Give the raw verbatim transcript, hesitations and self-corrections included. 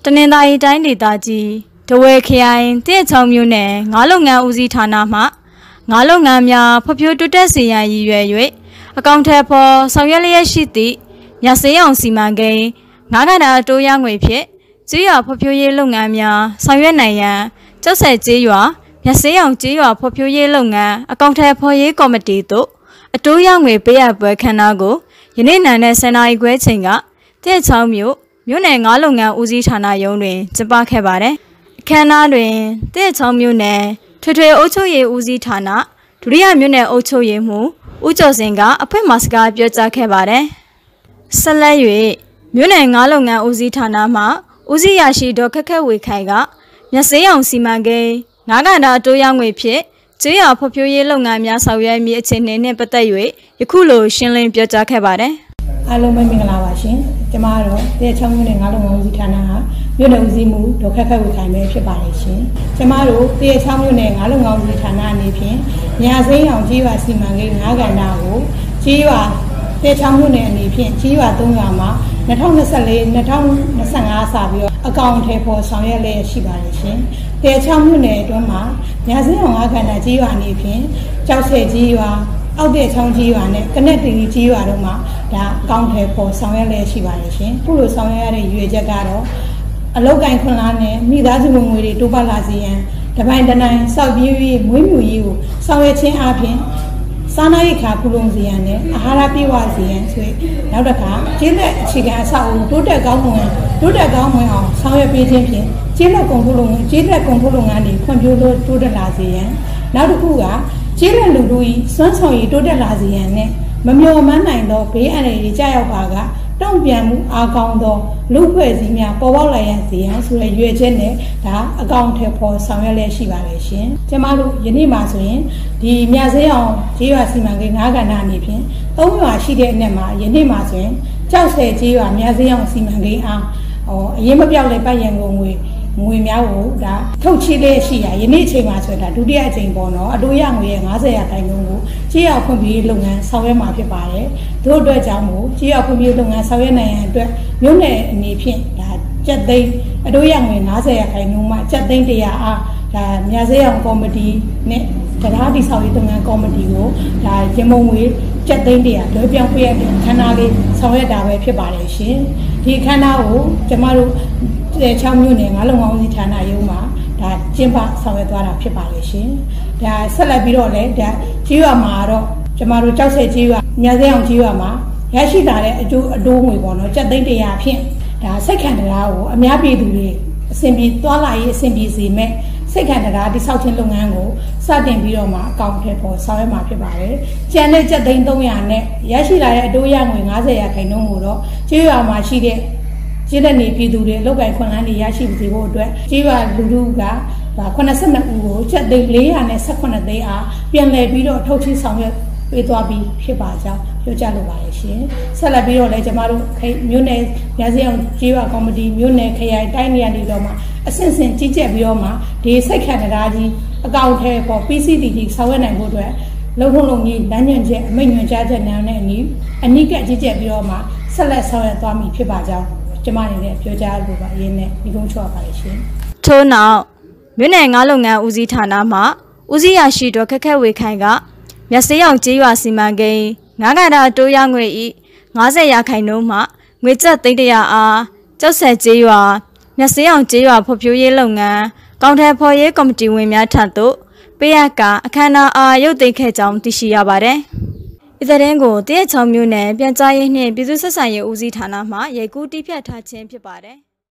တနင်္သာရီတိုင်းဒေသကြီးဒဝဲခရိုင်တည့်ချောင်းမြို့နယ်ငါးလုပ်ငန်းဦးစီးဌာနမှငါးလုပ်ငန်းများဖွံ့ဖြိုးတိုးတက်စေရန်ရည်ရွယ်၍အကောင့်ထဲပေါ်ဆောင်ရွက်လျက်ရှိသည့်ညစေးအောင်စီမံကိန်းငါးကဏ္ဍအတိုးရငွေဖြင့်ကျေးရွာဖွံ့ဖြိုးရေးလုပ်ငန်းများဆောင်ရွက်နိုင်ရန်ကျောက်ဆည်ကျေးရွာညစေးအောင်ကျေးရွာဖွံ့ဖြိုးရေးလုပ်ငန်းအကောင့်ထဲဖော်ရေးကော်မတီတို့အတိုးရငွေပေးအပ်ပွဲခမ်းနားကိုယနေ့နံနက်ဆယ်နာရီခွဲချိန်ကတည့်ချောင်းမြို့မြို့နယ်ငါးလုပ်ငန်းဦးစီးဌာနရုံးတွင်ကျင်းပခဲ့ပါတယ်။အခမ်းအနားတွင်တည့်ချောင်းမြို့နယ်ထွေထွေအုပ်ချုပ်ရေးဦးစီးဌာနဒုတိယမြို့နယ်အုပ်ချုပ်ရေးမှူးဦးကျော်စင်ကအဖွင့်မှာစကားပြောကြားခဲ့ပါတယ်။ဆက်လက်၍မြို့နယ်ငါးလုပ်ငန်းဦးစီးဌာနမှဦးစီးရရှိဒေါ်ခက်ခက်ဝေခိုင်ကမျက်စေးအောင်စီမံကိန်းငါးကဏ္ဍအတိုးရငွေဖြင့်ကျေးရွာဖွံ့ဖြိုးရေးလုပ်ငန်းများဆောင်ရွက်မည့်အခြေအနေနှင့်ပတ်သက်၍ယခုလိုရှင်းလင်းပြောကြားခဲ့ပါတယ်။အားလုံးပဲမင်္ဂလာပါရှင်။ကျွန်မတို့တည့်ချောင်းမြို့နယ်ငါးလုပ်ငန်းဦးစီးဌာနကမြို့နယ်ဦးစီးမှုဒေါ်ခက်ခက်ဝေခိုင်ပဲဖြစ်ပါတယ်ရှင်။ကျွန်မတို့တည့်ချောင်းမြို့နယ်ငါးလုပ်ငန်းဦးစီးဌာနအနေဖြင့်ညာစိမ်းအောင်ကျေးရွာစီမံကိန်းငါးကဏ္ဍကိုကျေးရွာတည့်ချောင်းမြို့နယ်အနေဖြင့်ကျေးရွာသုံးရွာမှာ၂၀၂၄ ၂၀၂၅စပြီးတော့အကောင့်ထဲပေါ်ဆောင်ရွက်လျက်ရှိပါတယ်ရှင်။တည့်ချောင်းမြို့နယ်အတွင်းမှာညာစိမ်းအောင်ငါးကဏ္ဍကျေးရွာအနေဖြင့်ကျောက်ဆည်ကျေးရွာအောက်တဲ့ချောင်းကြီးရွာနဲ့ကနက်တီကြီးရွာတို့မှာဒါအကောင့်ထဲပေါ်ဆောင်ရွက်လျက်ရှိပါတယ်ရှင်။ခုလိုဆောင်ရွက်ရတဲ့ရည်ရွယ်ချက်ကတော့အလောက်ကိုင်းခွန်လားနဲ့မိသားစုဝင်ငွေတွေတိုးပတ်လာစေရန်တပိုင်းတနိုင်စောက်ပြေးပြီးမွေးမြူရေးကိုဆောင်ရွက်ခြင်းအပြင်စားနပ်ရိက္ခာကုလုံစေရန်နဲ့အာဟာရပြည့်ဝစေရန်ဆိုနောက်တစ်ခါကျေးလက်အခြေခံအဆောက်အဦတိုးတက်ကောင်းမွန်တိုးတက်ကောင်းမွန်အောင်ဆောင်ရွက်ပေးခြင်းဖြင့်ကျေးလက်ကုန်ထုတ်လုပ်ငန်းကျေးလက်ကုန်ထုတ်လုပ်ငန်းတွေဖွံ့ဖြိုးလို့တိုးတက်လာစေရန်နောက်တစ်ခုကကျေးလက်လူတို့၏စွမ်းဆောင်ရည်တိုးတက်လာစေရန်နဲ့မမျှော်မှန်းနိုင်သောဘေးအန္တရာယ်တွေကြာရောက်ပါကတောင့်ပြန်မှုအားကောင်းသောလူဖွဲ့စည်းများပေါ်ပေါက်လာရန်စေရန်ဆိုတဲ့ရွေချက်နဲ့ဒါအကောင့်ထဲပေါ်ဆောင်ရွက်လျက်ရှိပါတယ်ရှင်။ကျမတို့ယနေ့မှာဆိုရင်ဒီမြစေးအောင်ကျေးရွာစီမံကိန်းငါးကဏ္ဍအနေဖြင့်သုံးရွာရှိတဲ့အနက်မှာယနေ့မှာဆိုရင်ကျောက်ဆည်ကျေးရွာမြစေးအောင်စီမံကိန်းအားဟောအရင်မပြောက်လေပတ်ရန်ကုန်ငွေငွေများကိုဒါထုတ်ချေးလေးရှိရယနေ့အချိန်မှာဆိုတာဒုတိယအချိန်ပေါ့နော်အတိုးရငွေရဲ့၅၀ရာခိုင်နှုန်းကိုကျေးရွာဖွံ့ဖြိုးရေးလုပ်ငန်းဆောင်ရွက်မှာဖြစ်ပါတယ်တို့အတွက်ကြောင့်မို့ကျေးရွာဖွံ့ဖြိုးရေးလုပ်ငန်းဆောင်ရွက်နိုင်ရန်အတွက်မြို့နယ်အနေဖြင့်ဒါကျပ်သိန်းအတိုးရငွေ၅၀ရာခိုင်နှုန်းမှကျပ်သိန်း၁၀၀အားဒါမြစေးအောင်ကော်မတီနဲ့တရားတည်ဆောက်ရေးလုပ်ငန်းကော်မတီကိုဒါရမုံငွေကျပ်သိန်း၁၀၀လွှဲပြောင်းပေးရတဲ့ခန္ဓာလေးဆောင်ရွက်တာပဲဖြစ်ပါတယ်ရှင်ဒီခန္ဓာကိုကျမတို့တည့်ချောင်းမြို့နယ်ငါးလုပ်ငန်းဦးစီးဌာနရုံးမှာဒါကျင်းပဆောင်ရွက်သွားတာဖြစ်ပါလေရှင်။ဒါဆက်လက်ပြီးတော့လည်းဒါကျေးရွာမှာတော့ကျမတို့ကြောက်ဆည်ကျေးရွာညစေးအောင်ကျေးရွာမှာရရှိလာတဲ့အကျိုးအတိုးငွေပေါ့နော်ကျပ်သိန်း၁၀၀ဖြင့်ဒါစိတ်ခံတရားကိုအများပြည်သူတွေအဆင်ပြေသွားလာရေးအဆင်ပြေစေမဲ့စိတ်ခံတရားတိဆောက်ခြင်းလုပ်ငန်းကိုစတင်ပြီးတော့မှအကောင့်ထဲပေါ်ဆောင်ရွက်မှာဖြစ်ပါတယ်။ကျန်တဲ့ကျပ်သိန်း၃၀၀နဲ့ရရှိလာတဲ့အတိုးရငွေ၅၀ရာခိုင်နှုန်းကိုတော့ကျေးရွာမှာရှိတဲ့ကျေးလက်နေပြည်သူတွေလောက်ကိုင်ခွန်လန်းတွေရရှိစေဖို့အတွက်ကျေးရွာလူထုကဒါ82ဦးကိုကျပ်သိန်း၄၁၈သိန်းအားပြန်လည်ပြီးတော့ထုတ်ချေးဆောင်ရွက်ပေးသွားပြီးဖြစ်ပါကြောင်းပြောကြားလိုပါတယ်ရှင်။ဆက်လက်ပြီးတော့လည်းကျမတို့မြို့နယ်ညစေးအောင်ကျေးရွာကော်မတီမြို့နယ်ခရိုင်တိုင်းနေရာတွေတော့မှအဆင့်ဆင့်ကြီးကြပ်ပြီးတော့မှဒီစိတ်ခံတရားကြီးအကောင့်ထဲပေါ် ပီ စီ တီ ကြီးဆောင်ရွက်နိုင်ဖို့အတွက်လုံထုံးလုံကြီးလမ်းညွှန်ချက်အမိန့်ညွှန်ကြားချက်များနဲ့အနည်းအနိကကြီးကြပ်ပြီးတော့မှဆက်လက်ဆောင်ရွက်သွားမည်ဖြစ်ပါကြောင်းကျမအနေနဲ့ပြောကြားလိုပါရင်းနဲ့ဒီကုန်းချောပါလိမ့်ရှင်။ထို့နောက်မြို့နယ်ငါးလုပ်ငန်းဦးစီးဌာနမှဦးစီးရရှိတော်ခက်ခက်ဝေခိုင်ကမျက်စေးအောင်ကျေးရွာစီမံကိန်းငါးကဏ္ဍတိုးရငွေ၏၅၀ရာခိုင်နှုန်းမှငွေကျပ်သိန်း၁၀၀အားကျောက်ဆည်ကျေးရွာမျက်စေးအောင်ကျေးရွာဖွံ့ဖြိုးရေးလုပ်ငန်းကောင်ထည်ဖော်ရေးကော်မတီဝင်များထံသို့ပေးအပ်ကအခမ်းအနားအားရုပ်သိမ်းခဲ့ကြောင်းသိရှိရပါတယ်။ဒီသတင်းကိုတည့်ချောင်းမြို့နယ်ပြန်ကြားရေးနှင့်ပြည်သူ့ဆက်ဆံရေးဦးစီးဌာနမှရိုက်ကူးတည်ဖြတ်ထားခြင်းဖြစ်ပါတယ်။